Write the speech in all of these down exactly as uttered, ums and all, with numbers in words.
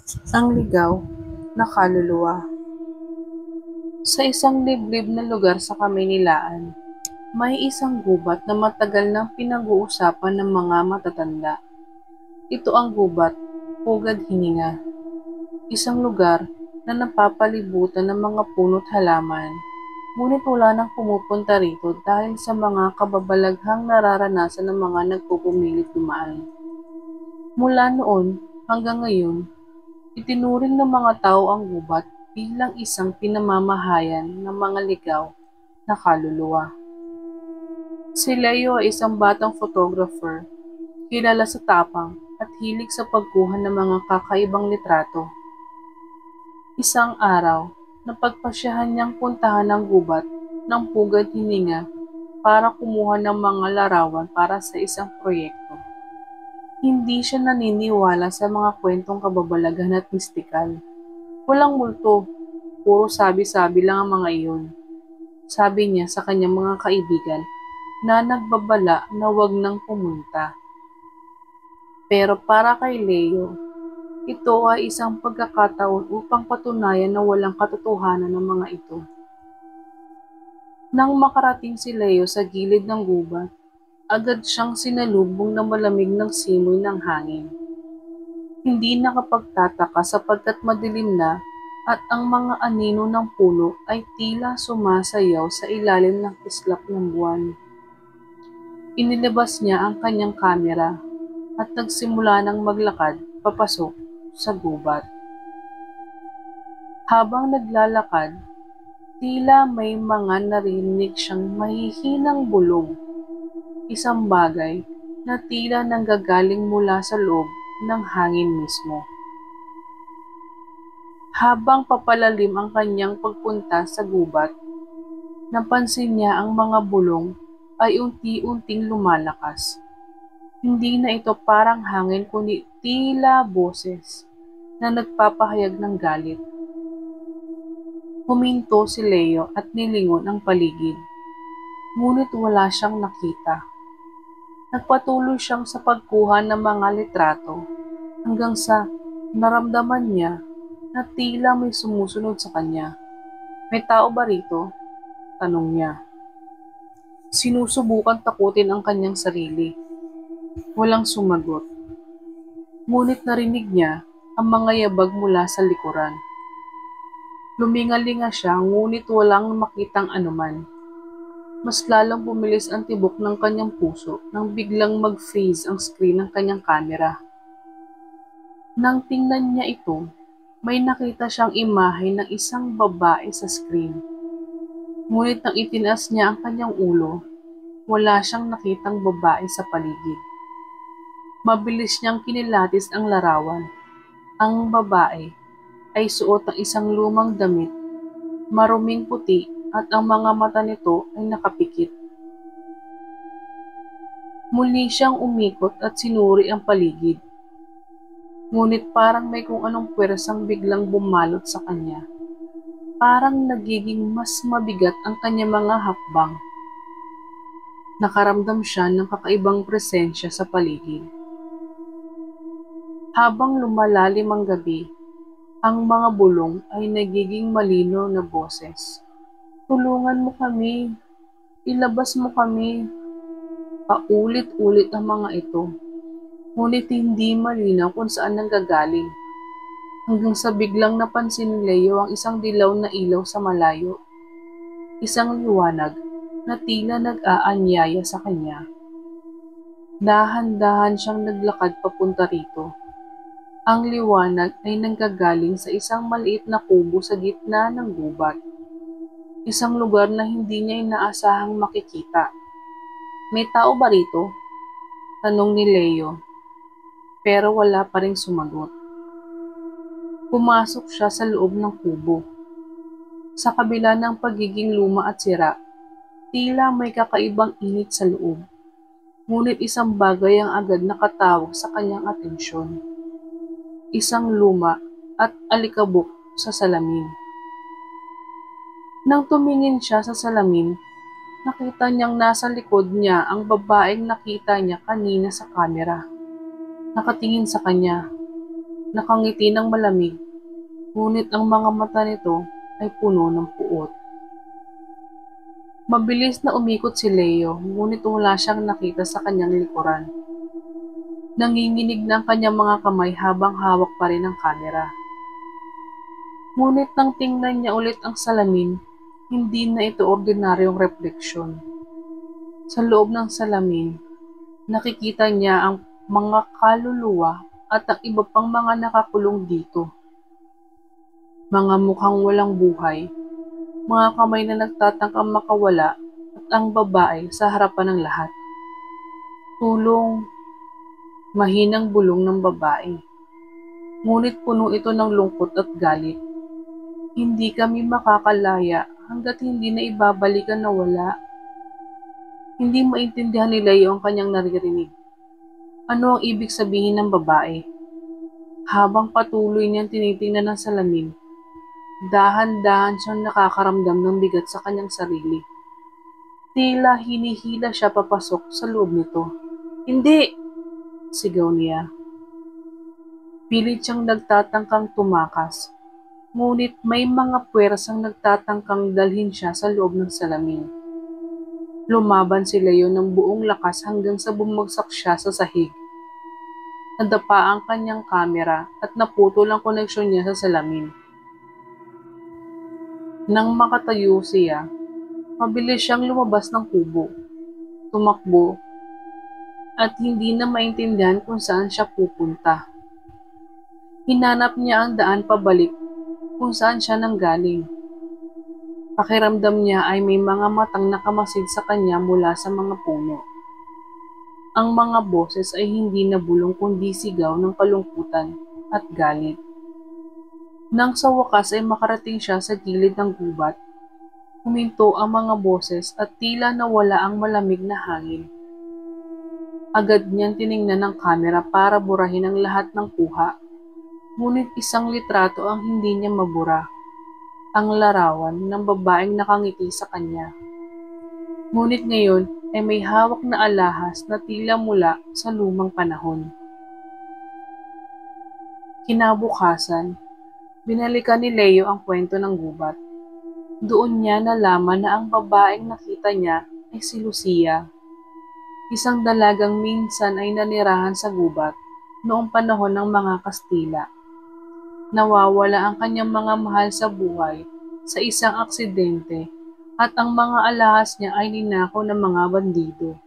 Ang ligaw na kaluluwa. Sa isang liblib na lugar sa Kamaynilaan, may isang gubat na matagal nang pinag-uusapan ng mga matatanda. Ito ang gubat, Pugad Hininga. Isang lugar na napapalibutan ng mga puno't halaman. Ngunit wala nang pumupunta rito dahil sa mga kababalaghang nararanasan ng mga nagpupumilit dumaan. Mula noon hanggang ngayon, itinuring ng mga tao ang gubat bilang isang pinamamahayan ng mga ligaw na kaluluwa. Si Leo ay isang batang photographer, kilala sa tapang at hilig sa pagkuha ng mga kakaibang litrato. Isang araw, napagpasyahan niyang puntahan ang gubat ng Pugad Hininga para kumuha ng mga larawan para sa isang proyekto. Hindi siya naniniwala sa mga kwentong kababalaghan at mistikal. Walang multo, puro sabi-sabi lang ang mga iyon. Sabi niya sa kanyang mga kaibigan na nagbabala na wag nang pumunta. Pero para kay Leo, ito ay isang pagkakataon upang patunayan na walang katotohanan ng mga ito. Nang makarating si Leo sa gilid ng gubat, agad siyang sinalubong ng malamig ng simoy ng hangin. Hindi nakapagtataka sapagkat madilim na at ang mga anino ng puno ay tila sumasayaw sa ilalim ng kislap ng buwan. Inilabas niya ang kanyang kamera at nagsimula ng maglakad papasok sa gubat. Habang naglalakad, tila may mga narinig siyang mahihinang bulong, isang bagay na tila nanggagaling mula sa loob ng hangin mismo. Habang papalalim ang kanyang pagpunta sa gubat, napansin niya ang mga bulong ay unti-unting lumalakas. Hindi na ito parang hangin kundi tila boses na nagpapahayag ng galit. Huminto si Leo at nilingon ang paligid, ngunit wala siyang nakita. Nagpatuloy siyang sa pagkuha ng mga litrato hanggang sa naramdaman niya na tila may sumusunod sa kanya. May tao ba rito? Tanong niya. Sinusubukan takutin ang kanyang sarili. Walang sumagot. Ngunit narinig niya ang mga yabag mula sa likuran. Lumingalinga siya ngunit walang makitang anuman. Mas lalong bumilis ang tibok ng kanyang puso nang biglang mag-freeze ang screen ng kanyang kamera. Nang tingnan niya ito, may nakita siyang imahe ng isang babae sa screen. Ngunit nang itinaas niya ang kanyang ulo, wala siyang nakitang babae sa paligid. Mabilis niyang kinilatis ang larawan. Ang babae ay suot ng isang lumang damit, maruming puti at ang mga mata nito ay nakapikit. Muli siyang umikot at sinuri ang paligid. Ngunit parang may kung anong puwersang biglang bumalot sa kanya. Parang nagiging mas mabigat ang kanyang mga hakbang. Nakaramdam siya ng kakaibang presensya sa paligid. Habang lumalalim ang gabi, ang mga bulong ay nagiging malinaw na boses. Tulungan mo kami, ilabas mo kami. Paulit-ulit ang mga ito, ngunit hindi malinaw kung saan nanggagaling. Hanggang sa biglang napansin ni Leo ang isang dilaw na ilaw sa malayo. Isang liwanag na tila nag-aanyaya sa kanya. Dahan-dahan siyang naglakad papunta rito. Ang liwanag ay nanggagaling sa isang maliit na kubo sa gitna ng gubat. Isang lugar na hindi niya inaasahang makikita. May tao ba rito? Tanong ni Leo, pero wala pa ring sumagot. Pumasok siya sa loob ng kubo. Sa kabila ng pagiging luma at sira, tila may kakaibang init sa loob. Ngunit isang bagay ang agad nakatawag sa kanyang atensyon. Isang luma at alikabok sa salamin. Nang tumingin siya sa salamin, nakita niyang nasa likod niya ang babaeng nakita niya kanina sa kamera. Nakatingin sa kanya. Nakangiti ng malamig, ngunit ang mga mata nito ay puno ng puot. Mabilis na umikot si Leo, ngunit wala siyang nakita sa kanyang likuran. Nanginginig na ang kanyang mga kamay habang hawak pa rin ang kamera. Ngunit nang tingnan niya ulit ang salamin, hindi na ito ordinaryong refleksyon. Sa loob ng salamin, nakikita niya ang mga kaluluwa at ang iba pang mga nakakulong dito. Mga mukhang walang buhay, mga kamay na nagtatangkang makawala at ang babae sa harapan ng lahat. Tulong, mahinang bulong ng babae. Ngunit puno ito ng lungkot at galit. Hindi kami makakalaya hanggat hindi na ibabalikan na wala. Hindi maintindihan ni Leo ang kanyang naririnig. Ano ang ibig sabihin ng babae? Habang patuloy niyang tinitingnan ng salamin, dahan-dahan siyang nakakaramdam ng bigat sa kanyang sarili. Tila hinihila siya papasok sa loob nito. Hindi! Sigaw niya. Pilit siyang nagtatangkang tumakas, ngunit may mga puwersang nagtatangkang dalhin siya sa loob ng salamin. Lumaban si Leo ng buong lakas hanggang sa bumagsak siya sa sahig. Nadapa ang kanyang kamera at naputol ang koneksyon niya sa salamin. Nang makatayo siya, mabilis siyang lumabas ng kubo, tumakbo, at hindi na maintindihan kung saan siya pupunta. Hinanap niya ang daan pabalik kung saan siya nanggaling. Pakiramdam niya ay may mga matang nakamasid sa kanya mula sa mga puno. Ang mga boses ay hindi na bulong kundi sigaw ng kalungkutan at galit. Nang sa wakas ay makarating siya sa gilid ng gubat, huminto ang mga boses at tila nawala ang malamig na hangin. Agad niyang tiningnan ang kamera para burahin ang lahat ng kuha, ngunit isang litrato ang hindi niya mabura, ang larawan ng babaeng nakangiti sa kanya. Ngunit ngayon ay may hawak na alahas na tila mula sa lumang panahon. Kinabukasan, binalikan ni Leo ang kwento ng gubat. Doon niya nalaman na ang babaeng nakita niya ay si Lucia, isang dalagang minsan ay nanirahan sa gubat noong panahon ng mga Kastila. Nawawala ang kanyang mga mahal sa buhay sa isang aksidente at ang mga alahas niya ay ninakaw ng mga bandido.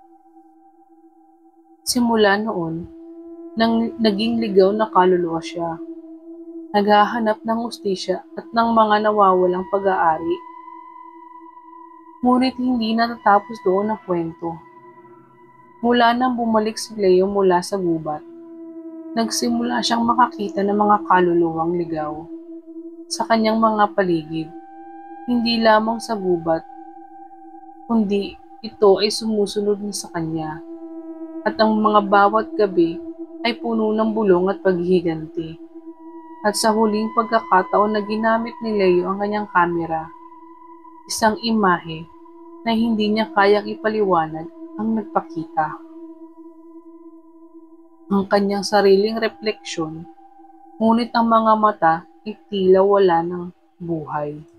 Simula noon, nang naging ligaw na kaluluwa siya, naghahanap ng hustisya at ng mga nawawalang pag-aari. Ngunit hindi natatapos doon ang kwento. Mula nang bumalik si Leo mula sa gubat, nagsimula siyang makakita ng mga kaluluwang ligaw sa kanyang mga paligid. Hindi lamang sa gubat, kundi ito ay sumusunod na sa kanya, at ang mga bawat gabi ay puno ng bulong at paghihiganti. At sa huling pagkakataon na ginamit ni Leo ang kanyang kamera, isang imahe na hindi niya kayang ipaliwanag ang nagpakita. Ang kanyang sariling refleksyon, ngunit ang mga mata ay tila wala ng buhay.